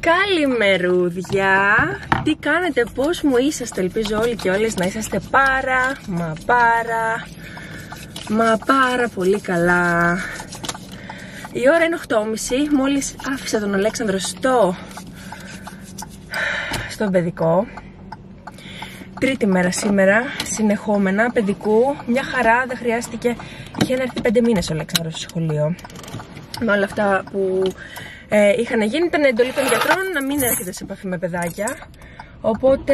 Καλημερούδια! Τι κάνετε, πώς μου είσαστε? Ελπίζω όλοι και όλες να είσαστε πάρα πολύ καλά. Η ώρα είναι 8:30, μόλις άφησα τον Αλέξανδρο στον παιδικό. Τρίτη μέρα σήμερα, συνεχόμενα, παιδικού, μια χαρά, δεν χρειάστηκε. Είχε έρθει 5 μήνες ο Αλέξανδρος στο σχολείο. Με όλα αυτά που είχαν γίνει, ήταν εντολή των γιατρών να μην έρχεται σε επαφή με παιδάκια. Οπότε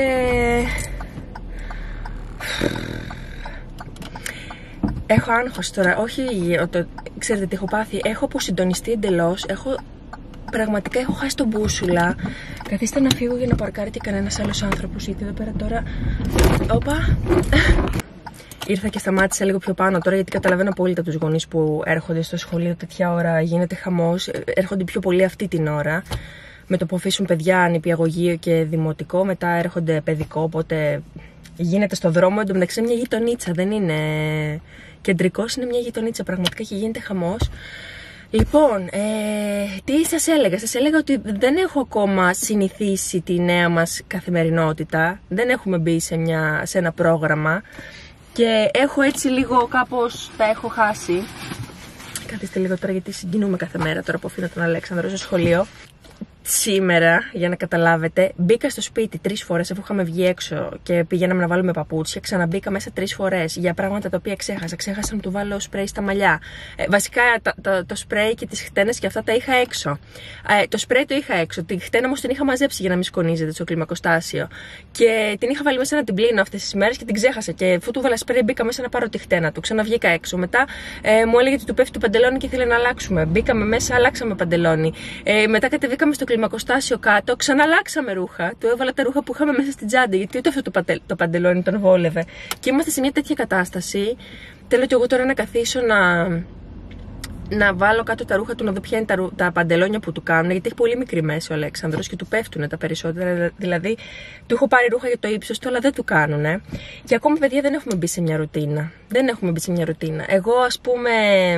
έχω άγχος τώρα. Όχι, ξέρετε τι έχω πάθει? Έχω αποσυντονιστεί εντελώς. Πραγματικά έχω χάσει τον μπούσουλα. Καθίστε να φύγω για να παρκάρει και κανένας άλλος άνθρωπος. Γιατί εδώ πέρα τώρα. Όπα! Ήρθα και σταμάτησα λίγο πιο πάνω τώρα, γιατί καταλαβαίνω απόλυτα τους γονείς που έρχονται στο σχολείο τέτοια ώρα, γίνεται χαμός. Έρχονται πιο πολύ αυτή την ώρα. Με το που αφήσουν παιδιά νηπιαγωγείο και δημοτικό, μετά έρχονται παιδικό. Οπότε γίνεται στο δρόμο. Εν τω μεταξύ είναι μια γειτονίτσα, δεν είναι κεντρικός, είναι μια γειτονίτσα πραγματικά και γίνεται χαμός. Λοιπόν, τι σας έλεγα? Σας έλεγα ότι δεν έχω ακόμα συνηθίσει τη νέα μας καθημερινότητα. Δεν έχουμε μπει σε ένα πρόγραμμα. Και έχω έτσι λίγο κάπως τα έχω χάσει. Καθίστε λίγο τώρα, γιατί συγκινούμε κάθε μέρα τώρα που αφήνω τον Αλέξανδρο στο σχολείο. Σήμερα, για να καταλάβετε, μπήκα στο σπίτι 3 φορές αφού είχαμε βγει έξω και πηγαίναμε να βάλουμε παπούτσια. Ξαναμπήκα μέσα 3 φορές για πράγματα τα οποία ξέχασα. Ξέχασα να του βάλω σπρέι στα μαλλιά. Βασικά το σπρέι και τις χτένες και αυτά τα είχα έξω. Το σπρέι το είχα έξω. Την χτένα όμως την είχα μαζέψει για να μην σκονίζεται στο κλιμακοστάσιο. Και την είχα βάλει μέσα να την πλύνω αυτές τις μέρες και την ξέχασα. Και αφού του βάλα σπρέι, μπήκα μέσα να πάρω τη χτένα του. Ξαναβγήκα έξω. Μετά μου έλεγε ότι του πέφτει το παντελόνι και ήθελε να αλλάξουμε. Μπήκαμε μέσα, αλλάξαμε παντελόνι. Μετά κατεβήκαμε στο κλιμακοστάσιο κάτω, ξαναλλάξαμε ρούχα. Του έβαλα τα ρούχα που είχαμε μέσα στην τσάντα, γιατί ούτε αυτό το παντελόνι τον βόλευε. Και είμαστε σε μια τέτοια κατάσταση. Θέλω και εγώ τώρα να καθίσω να βάλω κάτω τα ρούχα του, να δω ποια είναι τα παντελόνια που του κάνουν. Γιατί έχει πολύ μικρή μέση ο Αλέξανδρος και του πέφτουν τα περισσότερα. Δηλαδή, του έχω πάρει ρούχα για το ύψος του, αλλά δεν του κάνουν. Και ακόμα, παιδιά, δεν έχουμε μπει σε μια ρουτίνα. Εγώ, ας πούμε,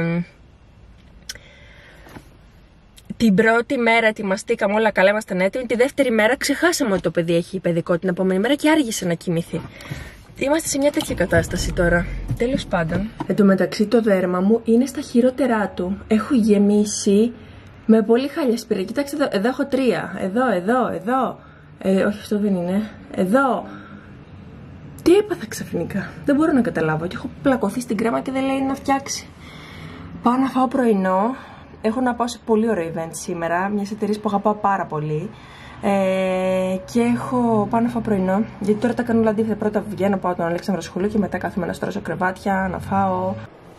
την πρώτη μέρα ετοιμαστήκαμε όλα καλά, ήμασταν έτοιμοι. Τη δεύτερη μέρα ξεχάσαμε ότι το παιδί έχει παιδικό την επόμενη μέρα και άργησε να κοιμηθεί. Είμαστε σε μια τέτοια κατάσταση τώρα. Τέλος πάντων. Εν τω μεταξύ, το δέρμα μου είναι στα χειρότερά του. Έχω γεμίσει με πολύ χάλια σπήρα. Κοιτάξτε εδώ έχω 3. Εδώ. Όχι, αυτό δεν είναι. Εδώ. Τι έπαθα ξαφνικά? Δεν μπορώ να καταλάβω. Και έχω πλακωθεί στην κρέμα και δεν λέει να φτιάξει. Πάω να φάω πρωινό. Έχω να πάω σε πολύ ωραίο event σήμερα, μια εταιρεία που αγαπάω πάρα πολύ. Και πάω να φάω πρωινό. Γιατί τώρα τα κάνω όλα αντίθετα. Πρώτα βγαίνω, πάω τον Αλέξανδρο στο σχολείο και μετά κάθομαι να στρώσω κρεβάτια, να φάω.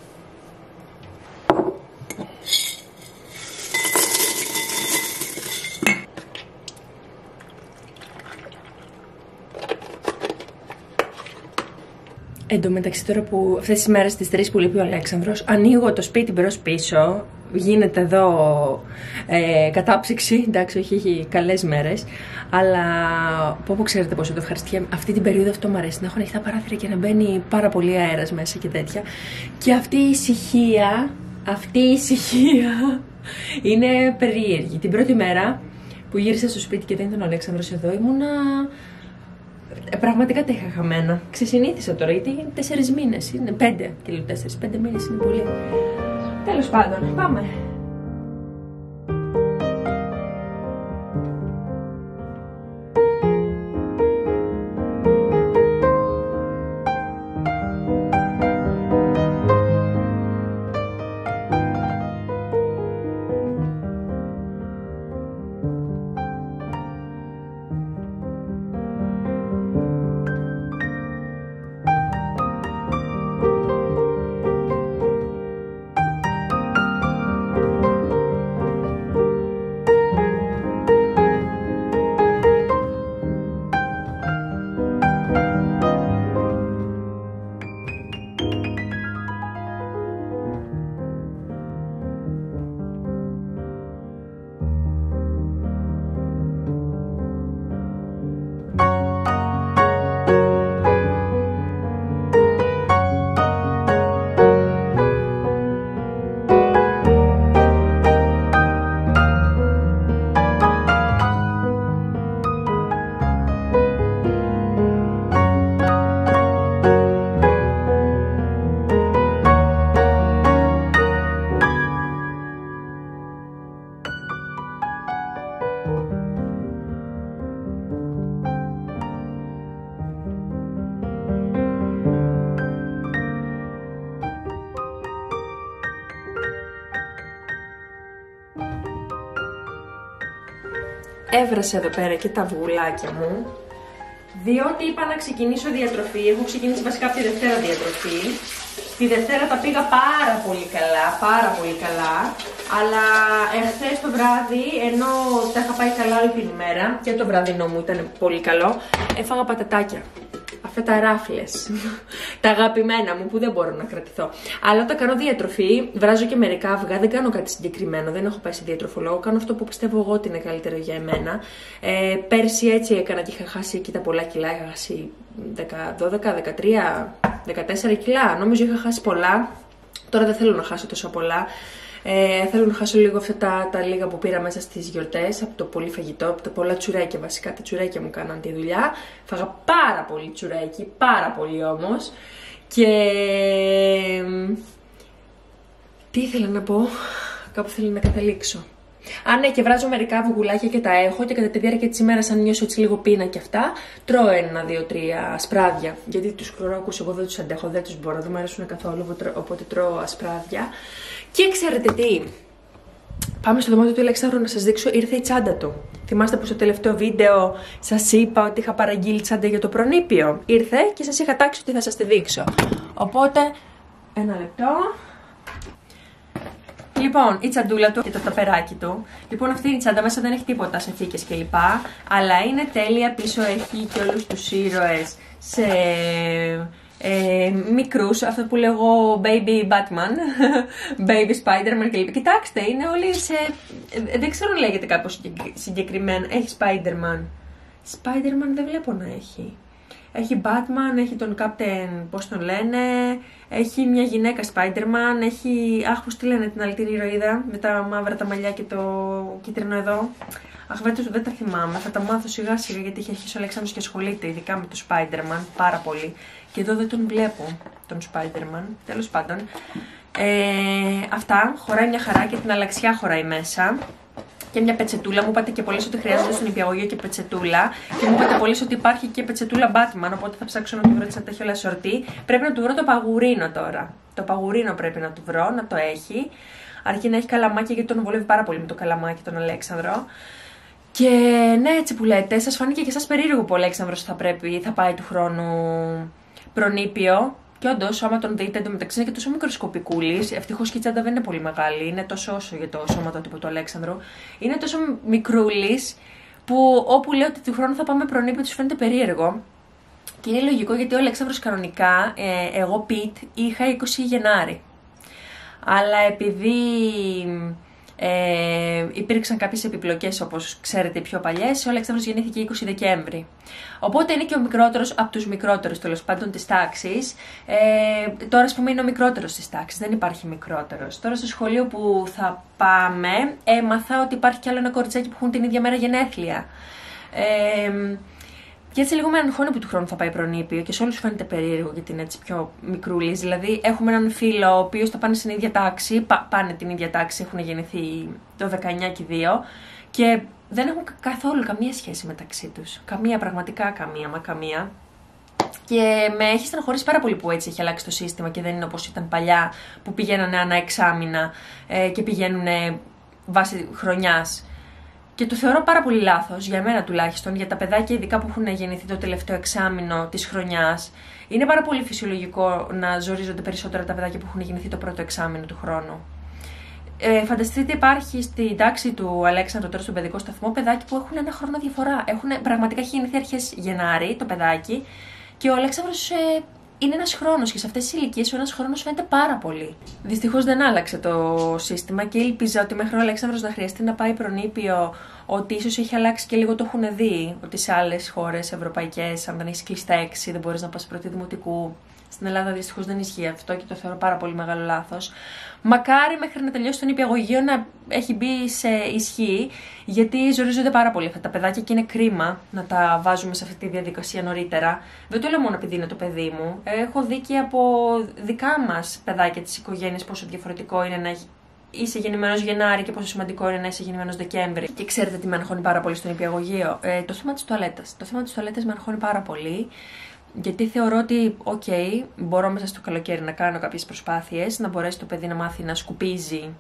Εν τω μεταξύ, τώρα που αυτές τις μέρες τις 3 που λείπει ο Αλέξανδρος, ανοίγω το σπίτι μπρος πίσω. Γίνεται εδώ κατάψυξη, εντάξει, έχει καλές μέρες. Αλλά πω ξέρετε πόσο το ευχαριστιέμαι. Αυτή την περίοδο αυτό μου αρέσει, να έχω ανοιχτά παράθυρα και να μπαίνει πάρα πολύ αέρας μέσα και τέτοια. Και αυτή η ησυχία είναι περίεργη. Την πρώτη μέρα που γύρισα στο σπίτι και δεν ήταν ο Αλέξανδρος εδώ, ήμουνα. Πραγματικά τα είχα χαμένα. Ξεσυνήθισα τώρα, γιατί είναι 4 μήνες. Είναι 5 και λέω 4-5 μήνες είναι πολύ. Τέλος πάντων, πάμε. έβρασα εδώ πέρα και τα αυγουλάκια μου. Διότι είπα να ξεκινήσω διατροφή. Έχω ξεκινήσει βασικά από τη Δευτέρα διατροφή. Τη Δευτέρα τα πήγα πάρα πολύ καλά. Αλλά εχθές το βράδυ, ενώ τα είχα πάει καλά όλη την ημέρα και το βραδινό μου ήταν πολύ καλό, έφαγα πατατάκια. Αυτά τα ράφλες, τα αγαπημένα μου που δεν μπορώ να κρατηθώ. Αλλά όταν κάνω διατροφή, βράζω και μερικά αυγά, δεν κάνω κάτι συγκεκριμένο, δεν έχω πάει σε διατροφολόγο, κάνω αυτό που πιστεύω εγώ ότι είναι καλύτερο για εμένα. Πέρσι έτσι έκανα και είχα χάσει εκεί τα πολλά κιλά, είχα χάσει 12, 13, 14 κιλά, νομίζω είχα χάσει πολλά. Τώρα δεν θέλω να χάσω τόσο πολλά. Θέλω να χάσω λίγο αυτά τα λίγα που πήρα μέσα στις γιορτές, από το πολύ φαγητό, από τα πολλά τσουρέκια βασικά. Τα τσουρέκια μου κάναν τη δουλειά. Φάγα πάρα πολύ τσουρέκι, πάρα πολύ όμως. Και τι ήθελα να πω, κάπου θέλω να καταλήξω. Α, ναι, και βράζω μερικά αυγουλάκια και τα έχω και κατά τη διάρκεια της ημέρας, αν νιώσω έτσι λίγο πείνα και αυτά, τρώω 1, 2, 3 ασπράδια. Γιατί τους χλωρόκους εγώ δεν τους αντέχω, δεν τους μπορώ, δεν μου αρέσουν καθόλου, οπότε τρώω ασπράδια. Και ξέρετε τι, πάμε στο δωμάτιο του Αλέξανδρου να σας δείξω, ήρθε η τσάντα του. Θυμάστε που στο τελευταίο βίντεο σας είπα ότι είχα παραγγείλει τσάντα για το προνήπιο? Ήρθε και σας είχα τάξει ότι θα σας τη δείξω. Οπότε, ένα λεπτό. Λοιπόν, η τσαντούλα του και το ταπεράκι του. Λοιπόν, αυτή η τσάντα μέσα δεν έχει τίποτα σε θήκες κλπ. Αλλά είναι τέλεια, πίσω έχει και όλους τους ήρωες σε μικρούς, αυτό που λέω εγώ baby Batman, baby Spider-Man κλπ. Κοιτάξτε, είναι όλοι σε... δεν ξέρω αν λέγεται κάπως συγκεκριμένα. Έχει Spider-Man. Spider-Man δεν βλέπω να έχει. Έχει Batman, έχει τον Captain, πώς τον λένε, έχει μια γυναίκα Spider-Man, έχει, αχ, πώς τη λένε την άλλη την ηρωίδα, με τα μαύρα τα μαλλιά και το κίτρινο εδώ. Αχ, δεν τα θυμάμαι, θα τα μάθω σιγά σιγά γιατί έχει αρχίσει ο Αλέξανδρος και ασχολείται ειδικά με το Spider-Man πάρα πολύ. Και εδώ δεν τον βλέπω, τον Spider-Man, τέλος πάντων. Αυτά, χωράει μια χαρά και την αλλαξιά χωράει μέσα. Και μια πετσετούλα, μου είπατε και πολλές ότι χρειάζεται στον νηπιαγωγείο και πετσετούλα. Και μου είπατε πολλές ότι υπάρχει και πετσετούλα Batman, οπότε θα ψάξω να του βρω να τα έχει όλα σορτί. Πρέπει να του βρω το παγουρίνο τώρα. Το παγουρίνο πρέπει να του βρω, να το έχει. Αρκεί να έχει καλαμάκια γιατί τον βολεύει πάρα πολύ με το καλαμάκι τον Αλέξανδρο. Και ναι, έτσι που λέτε, σας φάνηκε και εσάς περίεργο που ο Αλέξανδρος θα πάει του χρόνου προνήπιο. Και όντως, άμα τον δείτε, εντωμεταξύ είναι και τόσο μικροσκοπικούλης. Ευτυχώς και η τσάντα δεν είναι πολύ μεγάλη, είναι τόσο όσο για το σώματότυπο του Αλέξανδρου. Είναι τόσο μικρούλης που όπου λέω ότι του χρόνου θα πάμε προνήπιο, τους φαίνεται περίεργο. Και είναι λογικό γιατί ο Αλέξανδρος κανονικά, εγώ Πιτ, είχα 20 Γενάρη. Αλλά επειδή υπήρξαν κάποιες επιπλοκές, όπως ξέρετε, πιο παλιές, ο Αλέξανδρος γεννήθηκε 20 Δεκέμβρη. Οπότε είναι και ο μικρότερος από τους μικρότερους, τέλος πάντων, της τάξης. Τώρα, ας πούμε, είναι ο μικρότερος της τάξης, δεν υπάρχει μικρότερος. Τώρα, στο σχολείο που θα πάμε, έμαθα ότι υπάρχει κι άλλο ένα κοριτσάκι που έχουν την ίδια μέρα γενέθλια. Και έτσι λίγο με αγχώνει που του χρόνου θα πάει προνήπιο και σε όλους φαίνεται περίεργο γιατί είναι έτσι πιο μικρούλης. Δηλαδή, έχουμε έναν φίλο ο οποίος θα πάνε στην ίδια τάξη, πάνε την ίδια τάξη, έχουν γεννηθεί το 19 και 2 και δεν έχουν καθόλου καμία σχέση μεταξύ τους. Καμία, πραγματικά καμία. Και με έχει στεναχωρήσει πάρα πολύ που έτσι έχει αλλάξει το σύστημα και δεν είναι όπως ήταν παλιά που πηγαίνανε ανά εξάμηνα και πηγαίνουν βάσει χρονιάς. Και το θεωρώ πάρα πολύ λάθος, για μένα τουλάχιστον, για τα παιδάκια ειδικά που έχουν γεννηθεί το τελευταίο εξάμηνο της χρονιάς. Είναι πάρα πολύ φυσιολογικό να ζορίζονται περισσότερα τα παιδάκια που έχουν γεννηθεί το πρώτο εξάμηνο του χρόνου. Φανταστείτε, υπάρχει στην τάξη του Αλέξανδρου, τώρα στον παιδικό σταθμό, παιδάκι που έχουν ένα χρόνο διαφορά. Πραγματικά έχει γεννηθεί αρχές Γενάρη το παιδάκι και ο Αλέξανδρος είναι ένας χρόνος και σε αυτές τις ηλικίες ο ένας χρόνος φαίνεται πάρα πολύ. Δυστυχώς δεν άλλαξε το σύστημα και ήλπιζα ότι μέχρι ο Αλέξανδρος να χρειαστεί να πάει προνήπιο, ότι ίσως έχει αλλάξει και λίγο το έχουν δει, ότι σε άλλες χώρες ευρωπαϊκές, αν δεν έχεις κλείσει τα 6, δεν μπορείς να πας πρώτη δημοτικού. Στην Ελλάδα δυστυχώς δεν ισχύει αυτό και το θεωρώ πάρα πολύ μεγάλο λάθος. Μακάρι μέχρι να τελειώσει το νηπιαγωγείο να έχει μπει σε ισχύ, γιατί ζορίζονται πάρα πολύ αυτά τα παιδάκια και είναι κρίμα να τα βάζουμε σε αυτή τη διαδικασία νωρίτερα. Δεν το λέω μόνο επειδή είναι το παιδί μου. Έχω δει και από δικά μας παιδάκια της οικογένειας πόσο διαφορετικό είναι να είσαι γεννημένος Γενάρη και πόσο σημαντικό είναι να είσαι γεννημένος Δεκέμβρη. Και ξέρετε τι με αγχώνει πάρα πολύ στο νηπιαγωγείο? Το θέμα της τουαλέτας. Το θέμα της τουαλέτας με αγχώνει πάρα πολύ. Γιατί θεωρώ ότι, μπορώ μέσα στο καλοκαίρι να κάνω κάποιες προσπάθειες, να μπορέσει το παιδί να μάθει να σκουπίζει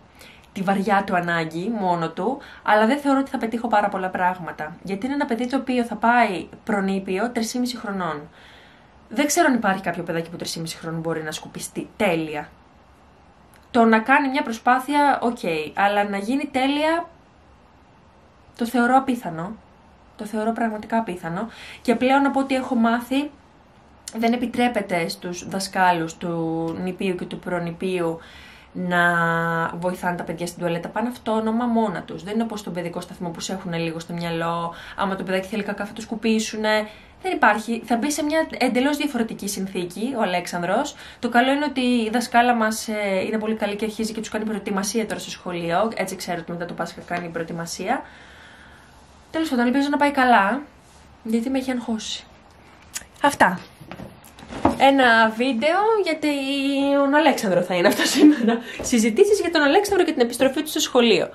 τη βαριά του ανάγκη μόνο του, αλλά δεν θεωρώ ότι θα πετύχω πάρα πολλά πράγματα. Γιατί είναι ένα παιδί το οποίο θα πάει προνήπιο 3,5 χρονών. Δεν ξέρω αν υπάρχει κάποιο παιδάκι που 3,5 χρονών μπορεί να σκουπιστεί τέλεια. Το να κάνει μια προσπάθεια, αλλά να γίνει τέλεια, το θεωρώ απίθανο. Το θεωρώ πραγματικά απίθανο. Και πλέον από ό,τι έχω μάθει, δεν επιτρέπεται στους δασκάλους του νηπίου και του προνηπίου να βοηθάνε τα παιδιά στην τουαλέτα. Πάνε αυτόνομα μόνα τους. Δεν είναι όπως στον παιδικό σταθμό που σε έχουν λίγο στο μυαλό. Άμα το παιδάκι θέλει κακά θα το σκουπίσουνε. Δεν υπάρχει. Θα μπει σε μια εντελώς διαφορετική συνθήκη ο Αλέξανδρος. Το καλό είναι ότι η δασκάλα μας είναι πολύ καλή και αρχίζει και τους κάνει προετοιμασία τώρα στο σχολείο. Έτσι ξέρω ότι μετά το Πάσχα κάνει προετοιμασία. Τέλος πάντων, ελπίζω να πάει καλά, γιατί με έχει αγχώσει. Αυτά. Ένα βίντεο για τον Αλέξανδρο θα είναι αυτό σήμερα. Συζητήσεις για τον Αλέξανδρο και την επιστροφή του στο σχολείο.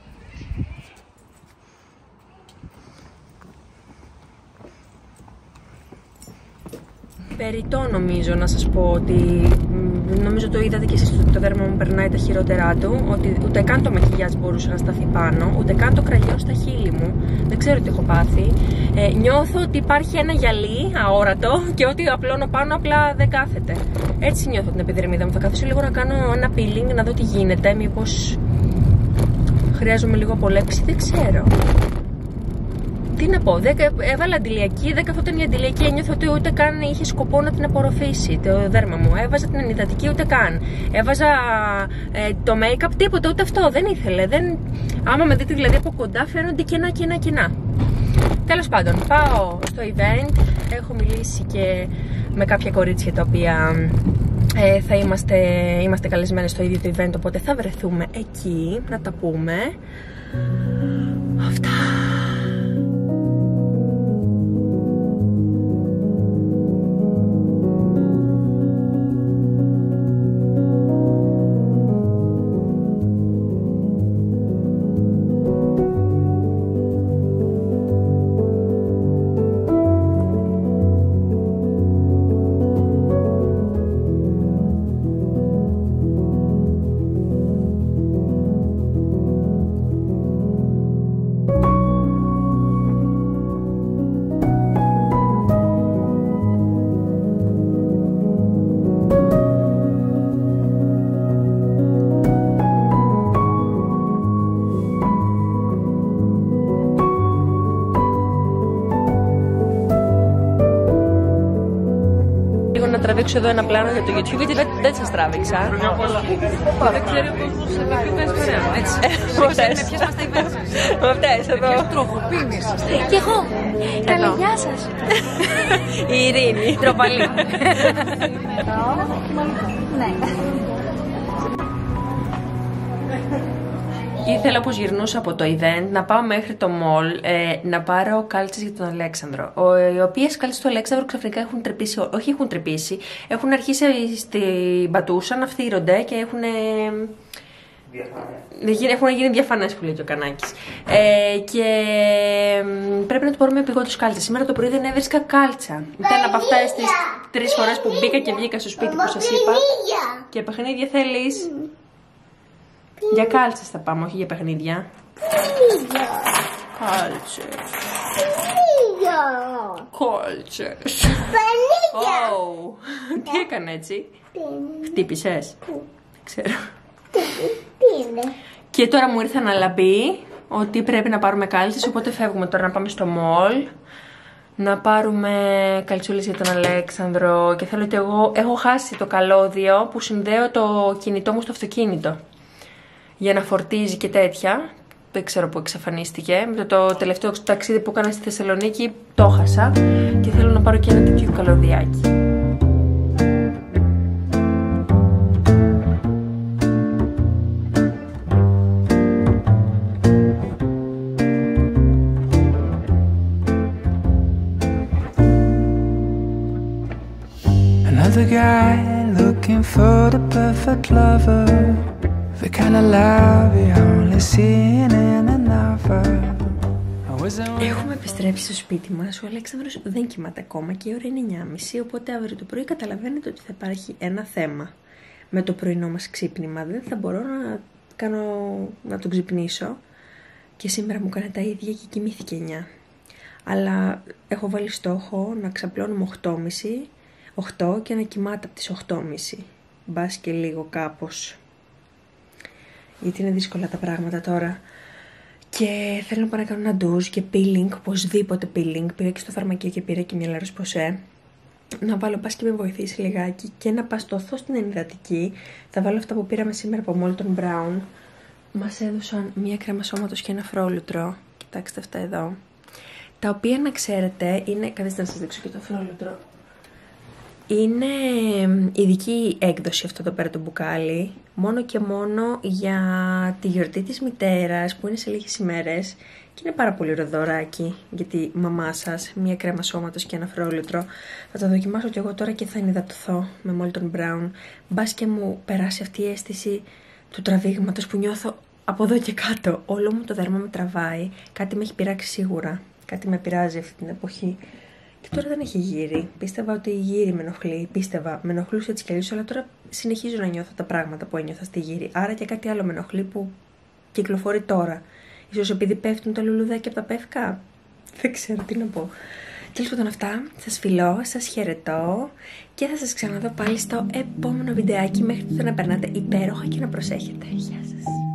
Περιττό νομίζω να σας πω ότι, νομίζω το είδατε και εσείς ότι το δέρμα μου περνάει τα χειρότερά του, ότι ούτε καν το μακιγιάζ μπορούσε να σταθεί πάνω, ούτε καν το κραγιό στα χείλη μου, δεν ξέρω τι έχω πάθει. Νιώθω ότι υπάρχει ένα γυαλί αόρατο και ότι απλώνω πάνω απλά δεν κάθεται. Έτσι νιώθω την επιδερμίδα μου. Θα καθίσω λίγο να κάνω ένα peeling, να δω τι γίνεται, μήπως χρειάζομαι λίγο απολέψη, δεν ξέρω. Τι να πω, έβαλα αντιλιακή, δεν καθόταν η αντιλιακή, ένιωθω ότι ούτε καν είχε σκοπό να την απορροφήσει το δέρμα μου. Έβαζα την ενυδατική, ούτε καν. Έβαζα το make-up, τίποτα, ούτε αυτό, δεν ήθελε. Άμα με δείτε δηλαδή από κοντά φαίνονται κενά. Τέλος πάντων, πάω στο event, έχω μιλήσει και με κάποια κορίτσια τα οποία θα είμαστε καλεσμένες στο ίδιο το event, οπότε θα βρεθούμε εκεί να τα πούμε. Αυτά. Να τραβήξω εδώ ένα πλάνο για το YouTube, γιατί δεν σας τράβηξα. Δεν ξέρει ο κόσμος σε επίπεδες παρέα. Έτσι. Δεν ξέρει με ποιες μας τα events. Με αυτές εδώ. Ποιες τροχοπίνεις. Κι εγώ. Καλή, γεια σας. Η Ειρήνη. Τροπαλή. Ναι. Ήθελα όπως γυρνούσα από το event να πάω μέχρι το mall να πάρω κάλτσες για τον Αλέξανδρο. Οι οποίες κάλτσες του Αλέξανδρου ξαφνικά έχουν τρεπήσει, όχι έχουν τρεπήσει, έχουν αρχίσει στην πατούσα να φτύρονται και έχουν γίνει διαφανές που λέει και ο Κανάκης. Και πρέπει να του πάρουμε επειγόντως κάλτσες. Σήμερα το πρωί δεν έβρισκα κάλτσα. Ήταν από αυτές τις 3 φορές που μπήκα και βγήκα στο σπίτι που σας είπα. Και παιχνίδια θέλεις? Για κάλτσες θα πάμε, όχι για παιχνίδια. Παιχνίδια. Κάλτσες. Παιχνίδια. Κάλτσες. Παιχνίδια. Τι έκανε έτσι? Χτύπησες? Δεν ξέρω. Τι είναι? Και τώρα μου ήρθε να λαμπεί ότι πρέπει να πάρουμε κάλτσες, οπότε φεύγουμε τώρα να πάμε στο mall. Να πάρουμε καλτσούλες για τον Αλέξανδρο. Και θέλω ότι εγώ έχω χάσει το καλώδιο που συνδέω το κινητό μου στο αυτοκίνητο για να φορτίζει και τέτοια. Δεν ξέρω που εξαφανίστηκε. Με το τελευταίο ταξίδι που έκανα στη Θεσσαλονίκη το χάσα. Και θέλω να πάρω και ένα τέτοιο καλωδιάκι. Another guy looking for the perfect lover. The kind of love you only seen in a novel. Έχουμε επιστρέψει στο σπίτι μας. Ο Αλέξανδρος δεν κοιμάται ακόμα και η ώρα είναι 9.30. Οπότε αύριο το πρωί καταλαβαίνετε ότι θα υπάρχει ένα θέμα με το πρωινό μας ξύπνημα. Δεν θα μπορώ να κάνω να τον ξυπνήσω και σήμερα μου έκανε τα ίδια και κοιμήθηκε 9. Αλλά έχω βάλει στόχο να ξαπλώνουμε 8 και να κοιμάται από τις 8.30. Μπας και λίγο κάπως. Γιατί είναι δύσκολα τα πράγματα τώρα. Και θέλω να πάω να κάνω ένα ντουζ και peeling, οπωσδήποτε peeling. Πήγα και στο φαρμακείο και πήρα και μια La Roche-Posay. Να βάλω, πας και με βοηθήσει λιγάκι και να παστοθώ στην ενυδατική. Θα βάλω αυτά που πήραμε σήμερα από Molton Brown. Μας έδωσαν μια κρέμα σώματος και ένα φρόλουτρο. Κοιτάξτε αυτά εδώ. Τα οποία, να ξέρετε, είναι... Καθίστε να σας δείξω και το φρόλουτρο. Είναι ειδική έκδοση αυτό εδώ πέρα το μπουκάλι. Μόνο και μόνο για τη γιορτή της μητέρας που είναι σε λίγες ημέρες. Και είναι πάρα πολύ ωραίο δωράκι για τη μαμά σας. Μια κρέμα σώματος και ένα φρόλουτρο. Θα το δοκιμάσω κι εγώ τώρα και θα ενυδατωθώ με Molton Brown. Μπας και μου περάσει αυτή η αίσθηση του τραβήγματος που νιώθω από εδώ και κάτω. Όλο μου το δέρμα με τραβάει. Κάτι με έχει πειράξει σίγουρα. Κάτι με πειράζει αυτή την εποχή. Και τώρα δεν έχει γύρι. Πίστευα ότι η γύρι με ενοχλεί. Με ενοχλούσε έτσι κι αλλιώς, αλλά τώρα συνεχίζω να νιώθω τα πράγματα που ένιωθα στη γύρι. Άρα και κάτι άλλο με ενοχλεί που κυκλοφορεί τώρα. Ίσως επειδή πέφτουν τα λουλουδάκια από τα πεύκα. Δεν ξέρω τι να πω. Τέλος πάντων, αυτά. Σας φιλώ, σας χαιρετώ και θα σας ξαναδώ πάλι στο επόμενο βιντεάκι. Μέχρι τότε να περνάτε υπέροχα και να προσέχετε. Γεια σας.